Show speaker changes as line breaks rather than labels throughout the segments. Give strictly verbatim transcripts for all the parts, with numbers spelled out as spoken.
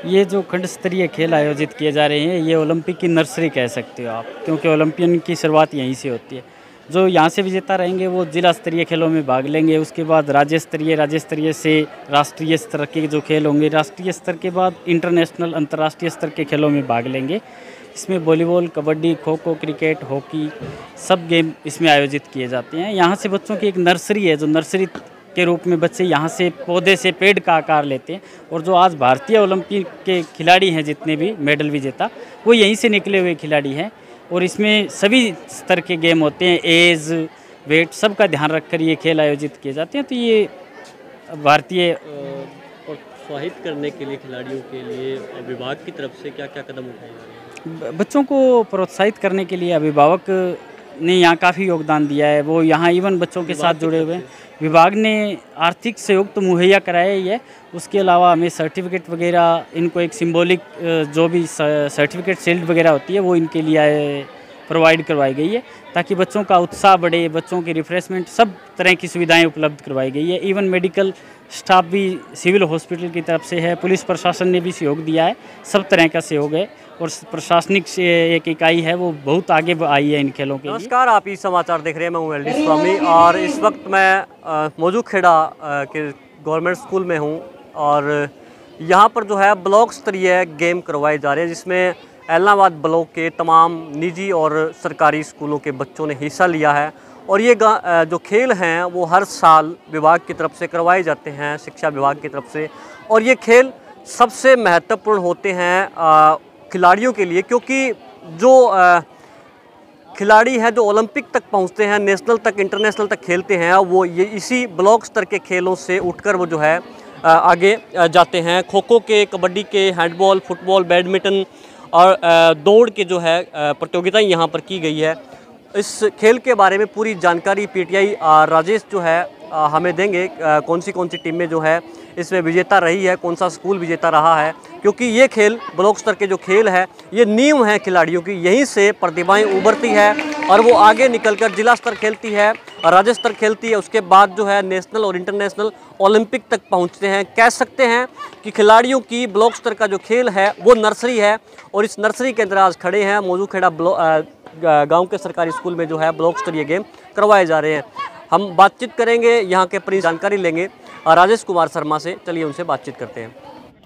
ये जो खंड स्तरीय खेल आयोजित किए जा रहे हैं, ये ओलंपिक की नर्सरी कह सकते हो आप, क्योंकि ओलंपियन की शुरुआत यहीं से होती है। जो यहाँ से विजेता रहेंगे वो जिला स्तरीय खेलों में भाग लेंगे, उसके बाद राज्य स्तरीय, राज्य स्तरीय से राष्ट्रीय स्तर के जो खेल होंगे, राष्ट्रीय स्तर के बाद इंटरनेशनल अंतर्राष्ट्रीय स्तर के खेलों में भाग लेंगे। इसमें volleyball, kabaddi, kho kho, cricket, hockey सब गेम इसमें आयोजित किए जाते हैं। यहाँ से बच्चों की एक नर्सरी है, जो नर्सरी के रूप में बच्चे यहाँ से पौधे से पेड़ का आकार लेते हैं। और जो आज भारतीय ओलंपिक के खिलाड़ी हैं, जितने भी मेडल विजेता, वो यहीं से निकले हुए खिलाड़ी हैं। और इसमें सभी स्तर के गेम होते हैं, एज, वेट, सब का ध्यान रखकर ये खेल आयोजित किए जाते हैं। तो ये भारतीय
प्रोत्साहित करने के लिए खिलाड़ियों के लिए विभाग की तरफ से क्या क्या कदम उठाए जा रहे हैं?
बच्चों को प्रोत्साहित करने के लिए अभिभावक ने यहाँ काफ़ी योगदान दिया है। वो यहाँ इवन बच्चों के साथ जुड़े हुए हैं। विभाग ने आर्थिक सहयोग तो मुहैया कराया ही है, उसके अलावा हमें सर्टिफिकेट वगैरह, इनको एक सिंबॉलिक जो भी सर्टिफिकेट शील्ड वगैरह होती है वो इनके लिए प्रोवाइड करवाई गई है, ताकि बच्चों का उत्साह बढ़े, बच्चों की रिफ्रेशमेंट, सब तरह की सुविधाएं उपलब्ध करवाई गई है। इवन मेडिकल स्टाफ भी सिविल हॉस्पिटल की तरफ से है, पुलिस प्रशासन ने भी सहयोग दिया है, सब तरह का सहयोग है। और प्रशासनिक से एक इकाई है वो बहुत आगे आई है इन खेलों के लिए।
नमस्कार, आप ई समाचार देख रहे हैं। मैं हूँ एल डी स्वामी और इस वक्त मैं मौजूखेड़ा के गवर्नमेंट स्कूल में हूँ और यहाँ पर जो है ब्लॉक स्तरीय गेम करवाए जा रहे हैं, जिसमें एलनाबाद ब्लॉक के तमाम निजी और सरकारी स्कूलों के बच्चों ने हिस्सा लिया है। और ये जो खेल हैं वो हर साल विभाग की तरफ से करवाए जाते हैं, शिक्षा विभाग की तरफ से। और ये खेल सबसे महत्वपूर्ण होते हैं खिलाड़ियों के लिए, क्योंकि जो खिलाड़ी हैं जो ओलंपिक तक पहुंचते हैं, नेशनल तक, इंटरनेशनल तक खेलते हैं, वो ये इसी ब्लॉक स्तर के खेलों से उठकर वो जो है आगे जाते हैं। खो खो के, कबड्डी के, हैंडबॉल, फुटबॉल, बैडमिंटन और दौड़ के जो है प्रतियोगिताएं यहाँ पर की गई है। इस खेल के बारे में पूरी जानकारी पीटीआई राजेश जो है हमें देंगे, कौन सी कौन सी टीमें जो है इसमें विजेता रही है, कौन सा स्कूल विजेता रहा है। क्योंकि ये खेल ब्लॉक स्तर के जो खेल है ये नींव है खिलाड़ियों की, यहीं से प्रतिभाएं उभरती है और वो आगे निकलकर जिला स्तर खेलती है, राज्य स्तर खेलती है, उसके बाद जो है नेशनल और इंटरनेशनल ओलंपिक तक पहुंचते हैं। कह सकते हैं कि खिलाड़ियों की ब्लॉक स्तर का जो खेल है वो नर्सरी है। और इस नर्सरी के अंदर आज खड़े हैं मौजूखेड़ा गाँव के सरकारी स्कूल में जो है ब्लॉक स्तरीय गेम करवाए जा रहे हैं। हम बातचीत करेंगे, यहाँ के पूरी जानकारी लेंगे राजेश कुमार शर्मा से। चलिए उनसे बातचीत करते हैं।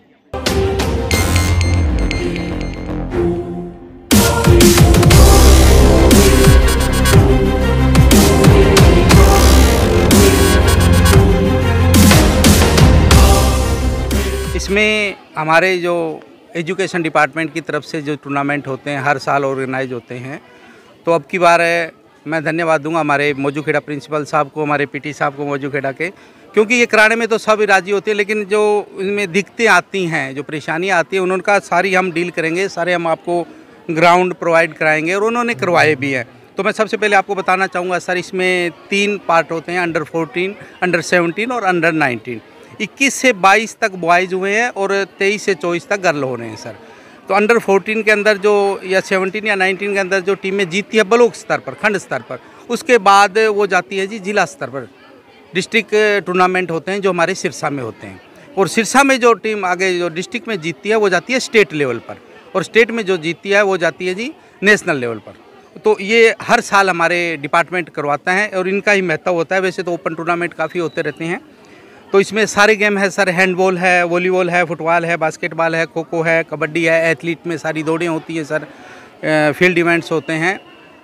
इसमें हमारे जो एजुकेशन डिपार्टमेंट की तरफ से जो टूर्नामेंट होते हैं हर साल ऑर्गेनाइज होते हैं, तो अब की बार मैं धन्यवाद दूंगा हमारे मौजूखेड़ा प्रिंसिपल साहब को, हमारे पीटी साहब को मौजूखेड़ा के, क्योंकि ये कराने में तो सब राजी होते हैं, लेकिन जो इनमें दिक्कतें आती हैं, जो परेशानियां आती हैं, उनका सारी हम डील करेंगे, सारे हम आपको ग्राउंड प्रोवाइड कराएंगे और उन्होंने करवाए भी हैं। तो मैं सबसे पहले आपको बताना चाहूँगा सर, इसमें तीन पार्ट होते हैं, अंडर फोर्टीन, अंडर सेवनटीन और अंडर नाइनटीन। इक्कीस से बाईस तक बॉयज़ हुए हैं और तेईस से चौबीस तक गर्ल हो रहे हैं सर। तो अंडर फोर्टीन के अंदर जो या सेवनटीन या नाइनटीन के अंदर जो टीमें जीतती है ब्लॉक स्तर पर, खंड स्तर पर, उसके बाद वो जाती है जी जिला स्तर पर। डिस्ट्रिक्ट टूर्नामेंट होते हैं जो हमारे सिरसा में होते हैं, और सिरसा में जो टीम आगे जो डिस्ट्रिक्ट में जीतती है वो जाती है स्टेट लेवल पर, और स्टेट में जो जीतती है वो जाती है जी नेशनल लेवल पर। तो ये हर साल हमारे डिपार्टमेंट करवाता है और इनका ही महत्व होता है। वैसे तो ओपन टूर्नामेंट काफ़ी होते रहते हैं, तो इसमें सारे गेम है सर, हैंडबॉल है, वॉलीबॉल है, फुटबॉल है, बास्केटबॉल है, खो खो है, कबड्डी है, एथलीट में सारी दौड़ें होती हैं सर, फील्ड इवेंट्स होते हैं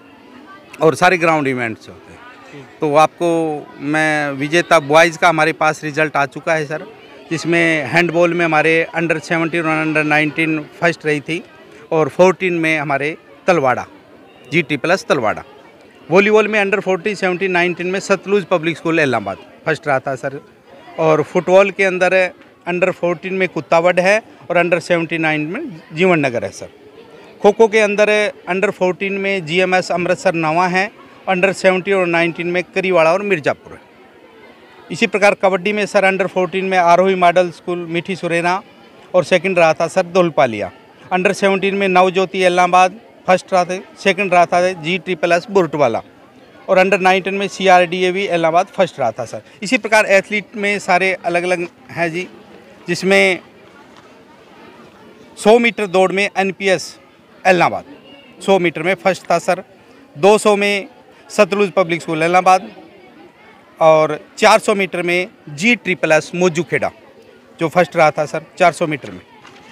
और सारे ग्राउंड इवेंट्स होते हैं। तो आपको मैं विजेता बॉयज़ का हमारे पास रिजल्ट आ चुका है सर, जिसमें हैंडबॉल में हमारे अंडर सेवनटीन और अंडर नाइनटीन फर्स्ट रही थी, और फोर्टीन में हमारे Talwara, G T plus Talwara. Volleyball में अंडर फोर्टीन, सेवनटीन, नाइनटीन में Sutlej public school Allahabad first रहा था सर। और फुटबॉल के अंदर अंडर फोर्टीन में कुत्तावड है और अंडर सेवेंटी नाइन में जीवन नगर है सर। खो खो के अंदर अंडर फोर्टीन में जीएमएस अमृतसर नवा है, अंडर सेवेंटीन और नाइनटीन में करीवाड़ा और मिर्ज़ापुर है। इसी प्रकार कबड्डी में सर अंडर फोर्टीन में आरोही मॉडल स्कूल मीठी सुरेना और सेकंड रहा था सर दौलपालिया। अंडर सेवेंटीन में नवज्योति इलाहाबाद फर्स्ट रहा था, सेकंड रहा था जी ट्रिपल एस बुरटवाला, और अंडर नाइनटीन में C R D A V Allahabad first रहा था सर। इसी प्रकार एथलीट में सारे अलग अलग हैं जी, जिसमें सौ मीटर दौड़ में एन पी एस एलनाबाद सौ मीटर में फर्स्ट था सर। दो सौ में सतलुज पब्लिक स्कूल एलनाबाद और चार सौ मीटर में जी ट्रिपल एस मौजूखेड़ा जो फर्स्ट रहा था सर चार सौ मीटर में।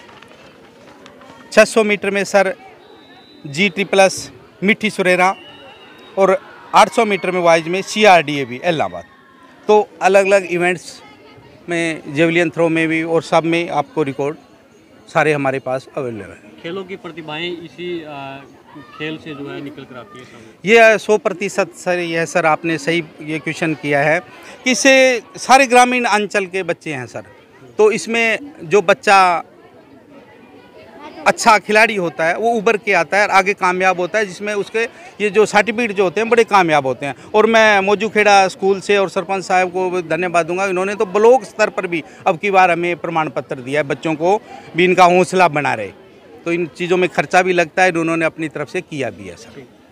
छह सौ मीटर में सर जी ट्रिपल एस मिठी सुरेरा और आठ सौ मीटर में वाइज में सी आर डी ए भी एलनाबाद। तो अलग अलग इवेंट्स में जेवलियन थ्रो में भी और सब में आपको रिकॉर्ड सारे हमारे पास अवेलेबल है।
खेलों की प्रतिभाएं इसी आ, खेल से जो है निकल कर आती है सामने।
ये सौ प्रतिशत सर यह सर आपने सही ये क्वेश्चन किया है कि इससे सारे ग्रामीण अंचल के बच्चे हैं सर। तो इसमें जो बच्चा अच्छा खिलाड़ी होता है वो उभर के आता है और आगे कामयाब होता है, जिसमें उसके ये जो सर्टिफिकेट जो होते हैं बड़े कामयाब होते हैं। और मैं मौजूखेड़ा स्कूल से और सरपंच साहब को धन्यवाद दूंगा, इन्होंने तो ब्लॉक स्तर पर भी अब की बार हमें प्रमाण पत्र दिया है, बच्चों को भी इनका हौसला बना रहे। तो इन चीज़ों में खर्चा भी लगता है, उन्होंने अपनी तरफ से किया भी है सर।